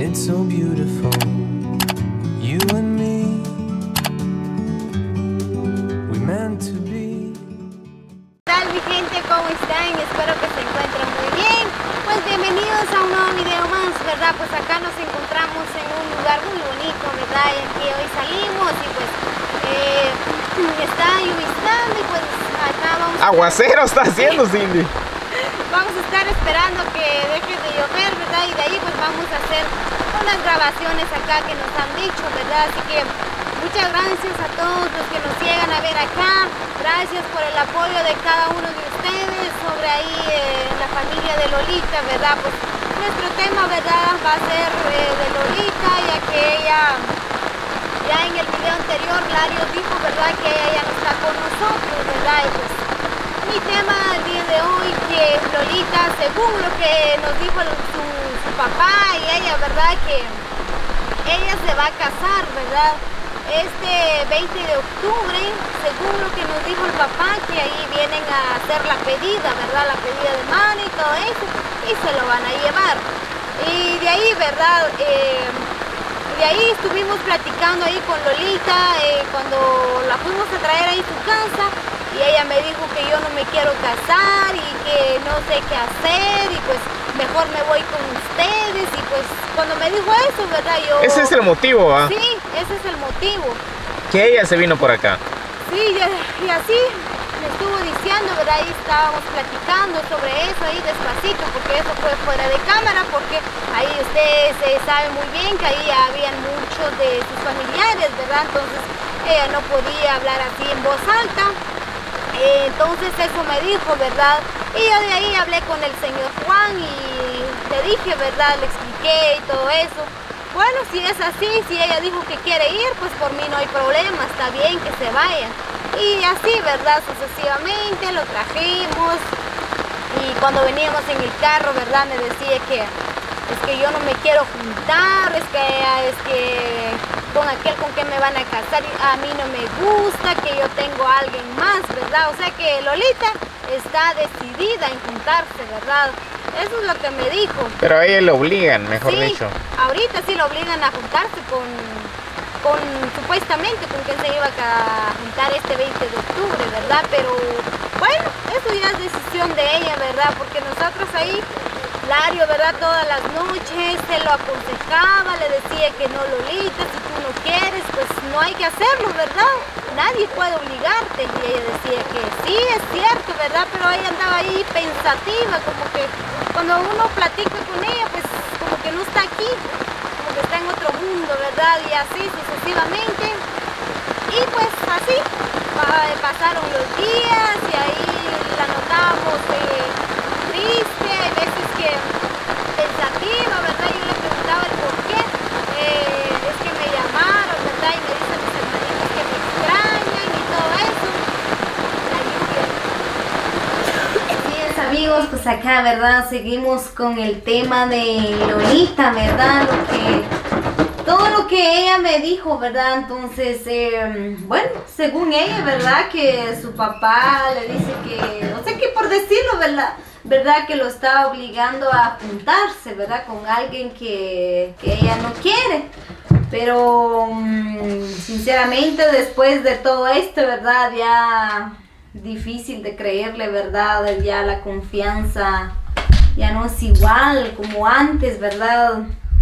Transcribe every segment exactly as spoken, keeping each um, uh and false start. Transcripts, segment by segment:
It's so beautiful, you and me, we meant to be. ¿Qué tal mi gente? ¿Cómo están? Espero que se encuentren muy bien. Pues bienvenidos a un nuevo video más, ¿verdad? Pues acá nos encontramos en un lugar muy bonito, ¿verdad? Y aquí hoy salimos y pues eh, está llovizando y pues acá vamos a... Aguacero está haciendo, Cindy. Vamos a estar esperando que deje de llover, ¿verdad? Y de ahí pues vamos a hacer unas grabaciones acá que nos han dicho, ¿verdad? Así que muchas gracias a todos los que nos llegan a ver acá. Gracias por el apoyo de cada uno de ustedes sobre ahí eh, la familia de Lolita, ¿verdad? Pues nuestro tema, ¿verdad? Va a ser eh, de Lolita, ya que ella, ya en el video anterior, Lario dijo, ¿verdad? Que ella ya no está con nosotros, ¿verdad? Y pues mi tema el día de hoy, que Lolita, según lo que nos dijo su, su papá y ella, ¿verdad? Que ella se va a casar, ¿verdad? Este veinte de octubre, según lo que nos dijo el papá, que ahí vienen a hacer la pedida, ¿verdad? La pedida de mano y todo eso, y se lo van a llevar. Y de ahí, ¿verdad? Eh, de ahí estuvimos platicando ahí con Lolita, eh, cuando la fuimos a traer ahí a su casa, y ella me dijo que yo no me quiero casar y que no sé qué hacer, y pues mejor me voy con ustedes. Y pues cuando me dijo eso, ¿verdad? Yo... Ese es el motivo, ¿ah? Sí, ese es el motivo. Que ella se vino por acá. Sí, y, y así me estuvo diciendo, ¿verdad? Ahí estábamos platicando sobre eso, ahí despacito, porque eso fue fuera de cámara, porque ahí ustedes eh, saben muy bien que ahí habían muchos de sus familiares, ¿verdad? Entonces ella no podía hablar así en voz alta. Entonces eso me dijo, ¿verdad? Y yo de ahí hablé con el señor Juan y le dije, ¿verdad? Le expliqué y todo eso. Bueno, si es así, si ella dijo que quiere ir, pues por mí no hay problema, está bien que se vaya. Y así, ¿verdad? Sucesivamente lo trajimos. Y cuando veníamos en el carro, ¿verdad? Me decía que es que yo no me quiero juntar, es que, es que con aquel con que me van a casar a mí no me gusta, que yo tengo a alguien más, ¿verdad? O sea que Lolita está decidida en juntarse, ¿verdad? Eso es lo que me dijo. Pero a ella le obligan, mejor sí, dicho. Ahorita sí lo obligan a juntarse con, con supuestamente con quien se iba a juntar este veinte de octubre, ¿verdad? Pero bueno, eso ya es decisión de ella, ¿verdad? Porque nosotros ahí, Lario, ¿verdad? Todas las noches se lo aconsejaba, le decía que no, Lolita, si tú no quieres, pues no hay que hacerlo, ¿verdad? Nadie puede obligarte. Y ella decía que sí, es cierto, ¿verdad? Pero ella andaba ahí pensativa, como que cuando uno platica con ella, pues como que no está aquí, como que está en otro mundo, ¿verdad? Y así sucesivamente. Y pues así pasaron los días y ahí la notamos eh, triste, hay veces que pensativa, ¿verdad? Yo le preguntaba el por qué. Eh, es que me llamaron, ¿verdad? Y me dicen mis hermanitos que me extrañan y todo eso. Así es, amigos, pues acá, ¿verdad? Seguimos con el tema de Lolita, ¿verdad? Lo que... Todo lo que ella me dijo, ¿verdad? Entonces, eh, bueno, según ella, ¿verdad? Que su papá le dice que, no sé qué por decirlo, ¿verdad? ¿Verdad? Que lo está obligando a juntarse, ¿verdad? Con alguien que, que ella no quiere. Pero, mmm, sinceramente, después de todo esto, ¿verdad? Ya difícil de creerle, ¿verdad? Ya la confianza ya no es igual como antes, ¿verdad?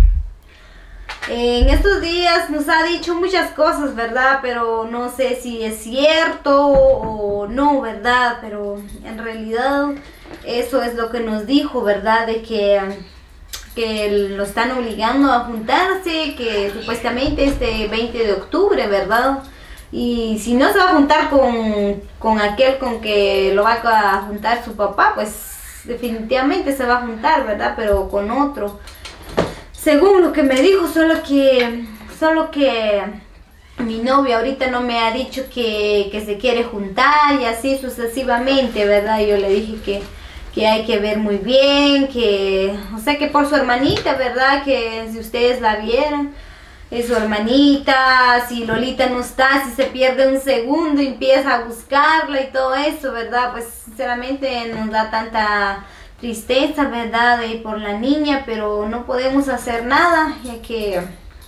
En estos días nos ha dicho muchas cosas, ¿verdad? Pero no sé si es cierto o no, ¿verdad? Pero en realidad eso es lo que nos dijo, ¿verdad? De que, que lo están obligando a juntarse, que supuestamente este veinte de octubre, ¿verdad? Y si no se va a juntar con, con aquel con que lo va a juntar su papá, pues definitivamente se va a juntar, ¿verdad? Pero con otro. Según lo que me dijo, solo que, solo que mi novio ahorita no me ha dicho que, que se quiere juntar y así sucesivamente, ¿verdad? Yo le dije que, que hay que ver muy bien, que, o sea, que por su hermanita, ¿verdad? Que si ustedes la vieran, es su hermanita, si Lolita no está, si se pierde un segundo y empieza a buscarla y todo eso, ¿verdad? Pues sinceramente nos da tanta tristeza, ¿verdad? Y por la niña, pero no podemos hacer nada, ya que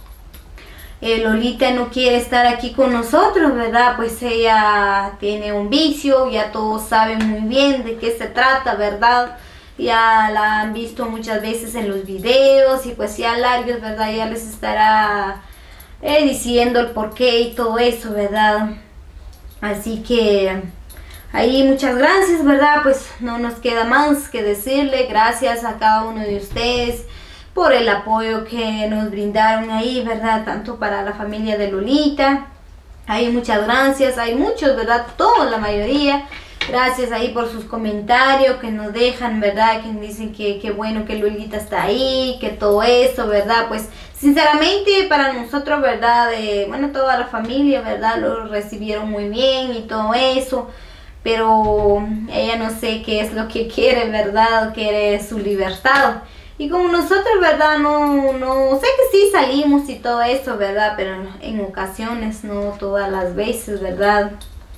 eh, Lolita no quiere estar aquí con nosotros, ¿verdad? Pues ella tiene un vicio, ya todos saben muy bien de qué se trata, ¿verdad? Ya la han visto muchas veces en los videos y pues ya Larios, ¿verdad? Ya les estará eh, diciendo el porqué y todo eso, ¿verdad? Así que ahí muchas gracias, ¿verdad? Pues no nos queda más que decirle gracias a cada uno de ustedes por el apoyo que nos brindaron ahí, ¿verdad? Tanto para la familia de Lolita. Ahí muchas gracias, hay muchos, ¿verdad? Todos, la mayoría. Gracias ahí por sus comentarios que nos dejan, ¿verdad? Que dicen que qué bueno que Lolita está ahí, que todo eso, ¿verdad? Pues sinceramente para nosotros, ¿verdad? Eh, bueno, toda la familia, ¿verdad? Lo recibieron muy bien y todo eso. Pero ella no sé qué es lo que quiere, ¿verdad? Quiere su libertad. Y como nosotros, ¿verdad? No, no, sé que sí salimos y todo eso, ¿verdad? Pero en ocasiones, no todas las veces, ¿verdad?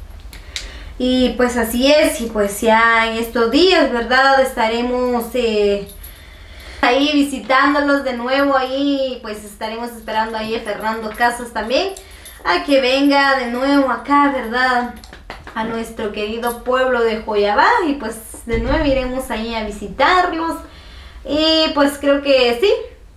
Y pues así es, y pues ya en estos días, ¿verdad? Estaremos eh, ahí visitándolos de nuevo, ahí pues estaremos esperando ahí a Fernando Casas también, a que venga de nuevo acá, ¿verdad? A nuestro querido pueblo de Joyabá, y pues de nuevo iremos ahí a visitarlos. Y pues creo que sí,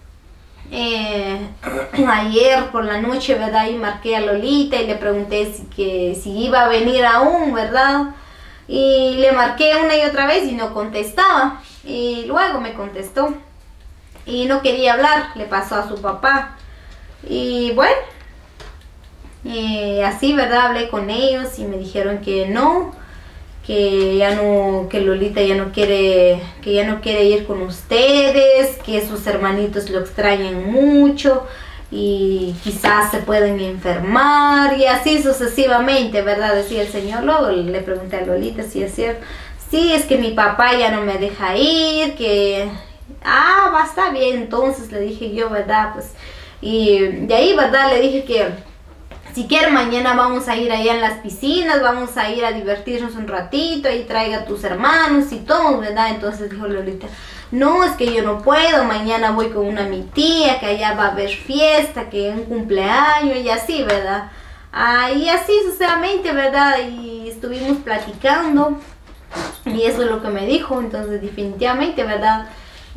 eh, ayer por la noche, ¿verdad? Y marqué a Lolita y le pregunté si, que, si iba a venir aún, ¿verdad? Y le marqué una y otra vez y no contestaba. Y luego me contestó y no quería hablar, le pasó a su papá. Y bueno, eh, así, ¿verdad? Hablé con ellos y me dijeron que no, que ya no, que Lolita ya no quiere, que ya no quiere ir con ustedes, que sus hermanitos lo extrañan mucho y quizás se pueden enfermar y así sucesivamente, ¿verdad? Decía el señor. Luego le pregunté a Lolita si es cierto. Sí, es que mi papá ya no me deja ir, que ah, va, está bien. Entonces le dije yo, ¿verdad? Pues y de ahí, ¿verdad? Le dije que si quiere mañana vamos a ir allá en las piscinas, vamos a ir a divertirnos un ratito, ahí traiga a tus hermanos y todo, ¿verdad? Entonces dijo Lolita, no, es que yo no puedo, mañana voy con una mi tía, que allá va a haber fiesta, que un cumpleaños y así, ¿verdad? Ah, y así sucesivamente, ¿verdad? Y estuvimos platicando y eso es lo que me dijo. Entonces definitivamente, ¿verdad?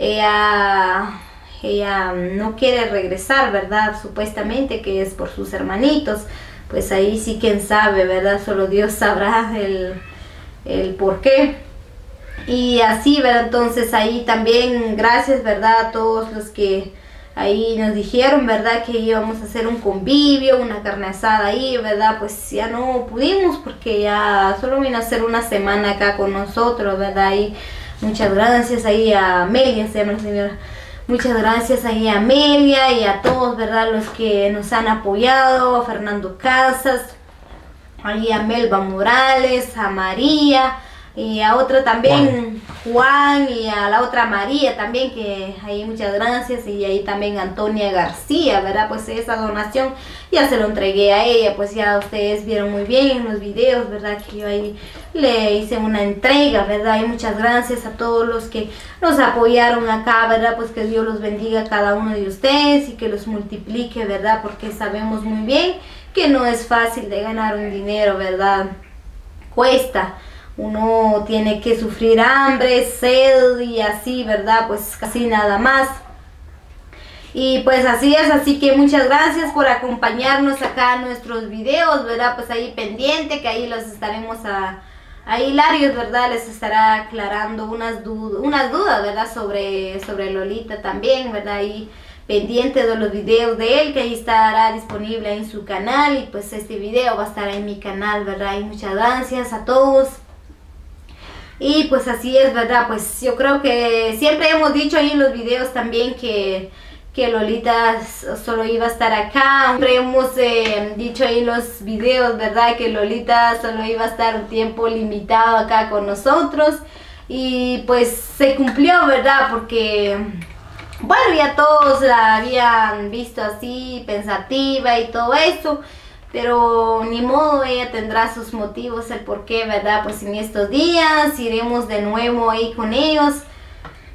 Ella... Ella no quiere regresar, ¿verdad? Supuestamente que es por sus hermanitos. Pues ahí sí, quién sabe, ¿verdad? Solo Dios sabrá el, el por qué. Y así, ¿verdad? Entonces ahí también gracias, ¿verdad? A todos los que ahí nos dijeron, ¿verdad? Que íbamos a hacer un convivio, una carne asada ahí, ¿verdad? Pues ya no pudimos porque ya solo vino a hacer una semana acá con nosotros, ¿verdad? Y muchas gracias ahí a Amelia, se llama la señora. Muchas gracias ahí a Amelia y a todos, ¿verdad? Los que nos han apoyado, a Fernando Casas, ahí a Melba Morales, a María y a otra también, Juan, Juan y a la otra María también, que ahí muchas gracias. Y ahí también Antonia García, ¿verdad? Pues esa donación ya se lo entregué a ella, pues ya ustedes vieron muy bien en los videos, ¿verdad? Que yo ahí le hice una entrega, ¿verdad? Y muchas gracias a todos los que nos apoyaron acá, ¿verdad? Pues que Dios los bendiga a cada uno de ustedes y que los multiplique, ¿verdad? Porque sabemos muy bien que no es fácil de ganar un dinero, ¿verdad? Cuesta. Uno tiene que sufrir hambre, sed y así, ¿verdad? Pues casi nada más. Y pues así es, así que muchas gracias por acompañarnos acá en nuestros videos, ¿verdad? Pues ahí pendiente, que ahí los estaremos a... Ahí Larios, ¿verdad? Les estará aclarando unas, dud unas dudas, ¿verdad? Sobre, sobre Lolita también, ¿verdad? Ahí pendiente de los videos de él, que ahí estará disponible en su canal. Y pues este video va a estar en mi canal, ¿verdad? Y muchas gracias a todos. Y pues así es, ¿verdad? Pues yo creo que siempre hemos dicho ahí en los videos también que... que Lolita solo iba a estar acá. Siempre hemos eh, dicho ahí en los videos, ¿verdad? Que Lolita solo iba a estar un tiempo limitado acá con nosotros. Y pues se cumplió, ¿verdad? Porque, bueno, ya todos la habían visto así, pensativa y todo eso. Pero ni modo, ella tendrá sus motivos, el por qué, ¿verdad? Pues en estos días iremos de nuevo ahí con ellos.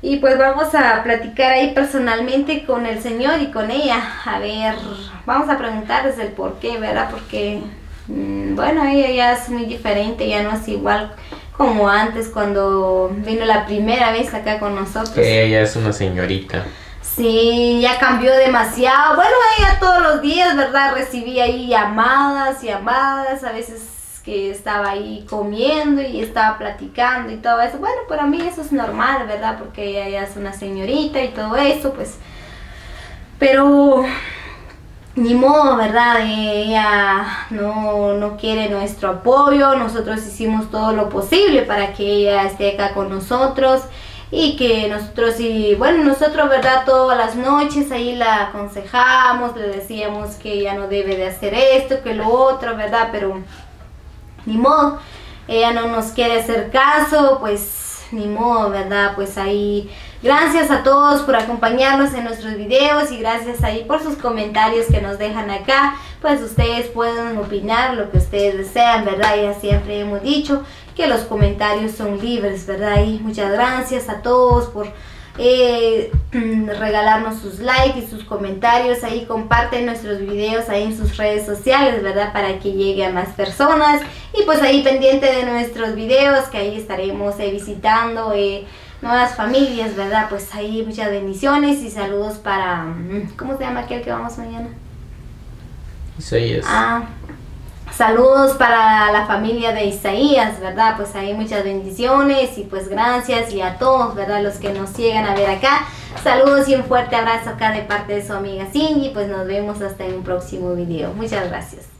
Y pues vamos a platicar ahí personalmente con el señor y con ella. A ver, vamos a preguntarles el por qué, ¿verdad? Porque, mmm, bueno, ella ya es muy diferente, ya no es igual como antes cuando vino la primera vez acá con nosotros. Ella es una señorita. Sí, ya cambió demasiado. Bueno, ella todos los días, ¿verdad? Recibía ahí llamadas, llamadas, a veces que estaba ahí comiendo y estaba platicando y todo eso. Bueno, para mí eso es normal, ¿verdad? Porque ella ya es una señorita y todo eso, pues. Pero ni modo, ¿verdad? Ella no, no quiere nuestro apoyo. Nosotros hicimos todo lo posible para que ella esté acá con nosotros. Y que nosotros, y bueno, nosotros, ¿verdad? Todas las noches ahí la aconsejamos, le decíamos que ella no debe de hacer esto, que lo otro, ¿verdad? Pero ni modo, ella no nos quiere hacer caso, pues ni modo, ¿verdad? Pues ahí, gracias a todos por acompañarnos en nuestros videos y gracias ahí por sus comentarios que nos dejan acá. Pues ustedes pueden opinar lo que ustedes desean, ¿verdad? Ya siempre hemos dicho que los comentarios son libres, ¿verdad? Y muchas gracias a todos por eh, regalarnos sus likes y sus comentarios. Ahí comparten nuestros videos ahí en sus redes sociales, ¿verdad? Para que llegue a más personas. Y pues ahí pendiente de nuestros videos, que ahí estaremos eh, visitando eh, nuevas familias, ¿verdad? Pues ahí muchas bendiciones y saludos para... ¿Cómo se llama aquel que vamos mañana? Isaías. Ah, saludos para la familia de Isaías, ¿verdad? Pues ahí muchas bendiciones y pues gracias y a todos, ¿verdad? Los que nos llegan a ver acá. Saludos y un fuerte abrazo acá de parte de su amiga Cindy. Pues nos vemos hasta en un próximo video. Muchas gracias.